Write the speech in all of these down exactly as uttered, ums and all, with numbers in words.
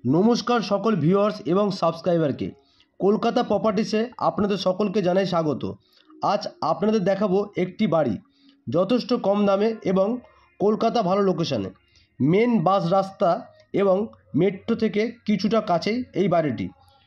নমস্কার সকল ভিউয়ার্স এবং সাবস্ক্রাইবারকে। কলকাতা প্রপার্টিসে আপনাদের সকলকে জানাই স্বাগত। আজ আপনাদের দেখাবো একটি বাড়ি যথেষ্ট কম দামে এবং কলকাতা ভালো লোকেশানে, মেন বাস রাস্তা এবং মেট্রো থেকে কিছুটা কাছেই এই বাড়িটি।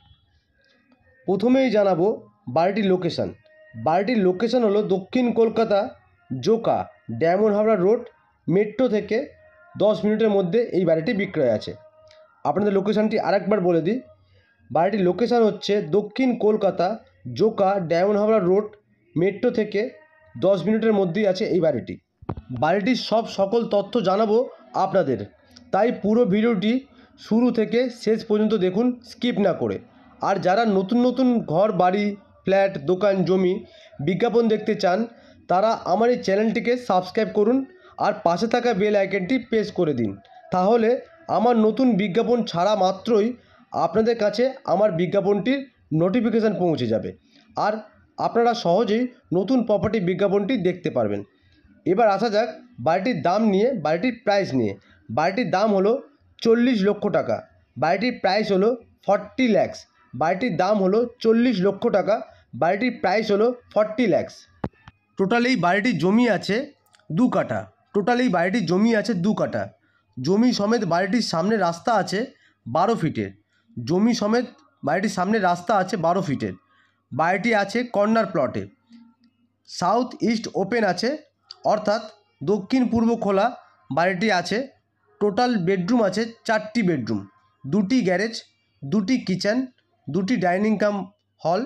প্রথমেই জানাবো বাড়িটির লোকেশান। বাড়িটির লোকেশান হলো দক্ষিণ কলকাতা, জোকা, ডায়মন্ড হাবড়া রোড, মেট্রো থেকে দশ মিনিটের মধ্যে এই বাড়িটি বিক্রয় আছে। আপনাদের লোকেশানটি আরেকবার বলে দিই। বাড়িটির লোকেশান হচ্ছে দক্ষিণ কলকাতা, জোকা, ডায়মন্ড হাবড়া রোড, মেট্রো থেকে দশ মিনিটের মধ্যেই আছে এই বাড়িটি। বাড়িটির সব সকল তথ্য জানাবো আপনাদের, তাই পুরো ভিডিওটি শুরু থেকে শেষ পর্যন্ত দেখুন স্কিপ না করে। আর যারা নতুন নতুন ঘর, বাড়ি, ফ্ল্যাট, দোকান, জমি বিজ্ঞাপন দেখতে চান তারা আমার এই চ্যানেলটিকে সাবস্ক্রাইব করুন আর পাশে থাকা বেল আইকনটি প্রেস করে দিন। তাহলে আমার নতুন বিজ্ঞাপন ছাড়া মাত্রই আপনাদের কাছে আমার বিজ্ঞাপনটির নোটিফিকেশান পৌঁছে যাবে আর আপনারা সহজেই নতুন প্রপার্টি বিজ্ঞাপনটি দেখতে পারবেন। এবার আসা যাক বাড়িটির দাম নিয়ে, বাড়িটির প্রাইস নিয়ে। বাড়িটির দাম হলো চল্লিশ লক্ষ টাকা। বাড়িটির প্রাইস হলো ফর্টি ল্যাক্স। বাড়িটির দাম হলো চল্লিশ লক্ষ টাকা। বাড়িটির প্রাইস হলো ফর্টি ল্যাক্স। টোটাল এই বাড়িটির জমি আছে দু কাঠা। টোটাল এই বাড়িটির জমি আছে দু কাঠা। জমি সমেত বাড়িটির সামনে রাস্তা আছে বারো ফিটের। জমি সমেত বাড়িটির সামনে রাস্তা আছে বারো ফিটের। বাড়িটি আছে কর্নার প্লটে। সাউথ ইস্ট ওপেন আছে, অর্থাৎ দক্ষিণ পূর্ব খোলা বাড়িটি আছে। টোটাল বেডরুম আছে চারটি বেডরুম, দুটি গ্যারেজ, দুটি কিচেন, দুটি ডাইনিং কাম হল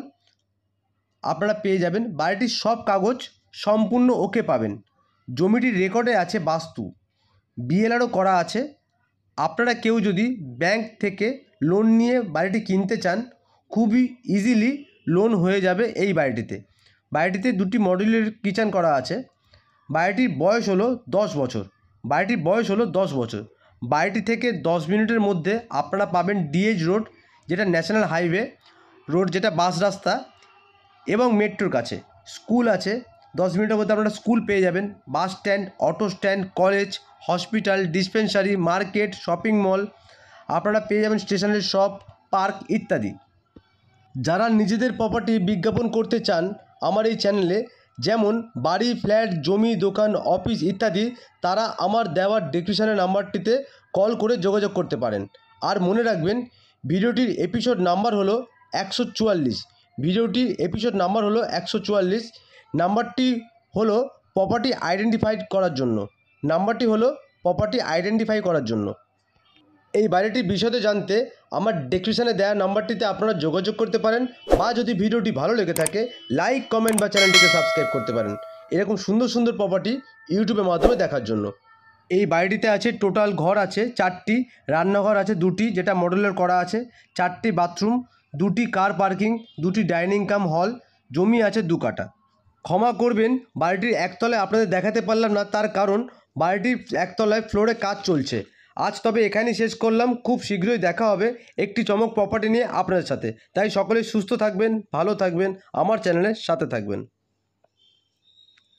আপনারা পেয়ে যাবেন। বাড়িটির সব কাগজ সম্পূর্ণ ওকে পাবেন। জমিটির রেকর্ডে আছে বাস্তু, বিএলআরও করা আছে। আপনারা কেউ যদি ব্যাংক থেকে লোন নিয়ে বাড়িটি কিনতে চান খুবই ইজিলি লোন হয়ে যাবে এই বাড়িটিতে। বাড়িটিতে দুটি মডুলার কিচেন করা আছে। বাড়িটির বয়স হলো দশ বছর। বাড়িটির বয়স হলো দশ বছর। বাড়িটি থেকে দশ মিনিটের মধ্যে আপনারা পাবেন ডিএইচ রোড, যেটা ন্যাশনাল হাইওয়ে রোড, যেটা বাস রাস্তা, এবং মেট্রোর কাছে স্কুল আছে। দশ মিনিটের মধ্যে আপনারা স্কুল পেয়ে যাবেন, bus stand, auto stand, college, hospital, dispensary, market, shopping mall আপনারা পেয়ে যাবেন, স্টেশনারি শপ, পার্ক ইত্যাদি। যারা নিজেদের প্রপার্টি বিজ্ঞাপন করতে চান আমার এই চ্যানেলে, যেমন বাড়ি, ফ্ল্যাট, জমি, দোকান, অফিস ইত্যাদি, তারা আমার দেওয়ার ডেসক্রিপশনের নাম্বারটিতে কল করে যোগাযোগ করতে পারেন। আর মনে রাখবেন ভিডিওটির এপিসোড নাম্বার হলো একশো চুয়াল্লিশ। ভিডিওটির এপিসোড নাম্বার হলো একশো চুয়াল্লিশ। নাম্বারটি হলো প্রপার্টি আইডেন্টিফাই করার জন্য। নাম্বারটি হলো প্রপার্টি আইডেন্টিফাই করার জন্য। এই বাড়িটির বিষয়ে জানতে আমার ডেসক্রিপশনে দেওয়া নাম্বারটিতে আপনারা যোগাযোগ করতে পারেন, বা যদি ভিডিওটি ভালো লেগে থাকে লাইক, কমেন্ট বা চ্যানেলটিকে সাবস্ক্রাইব করতে পারেন এরকম সুন্দর সুন্দর প্রপার্টি ইউটিউবের মাধ্যমে দেখার জন্য। এই বাড়িটিতে আছে টোটাল ঘর আছে চারটি, রান্নাঘর আছে দুটি যেটা মডুলার করা আছে, চারটি বাথরুম, দুটি কার পার্কিং, দুটি ডাইনিং কাম হল, জমি আছে দু কাঠা। ক্ষমা করবেন বাড়িটির একতলায় আপনাদের দেখাতে পারলাম না, তার কারণ বাড়িটির একতলায় ফ্লোরে কাজ চলছে। আজ তবে এখানেই শেষ করলাম। খুব শীঘ্রই দেখা হবে একটি চমক প্রপার্টি নিয়ে আপনাদের সাথে। তাই সকলেই সুস্থ থাকবেন, ভালো থাকবেন, আমার চ্যানেলের সাথে থাকবেন।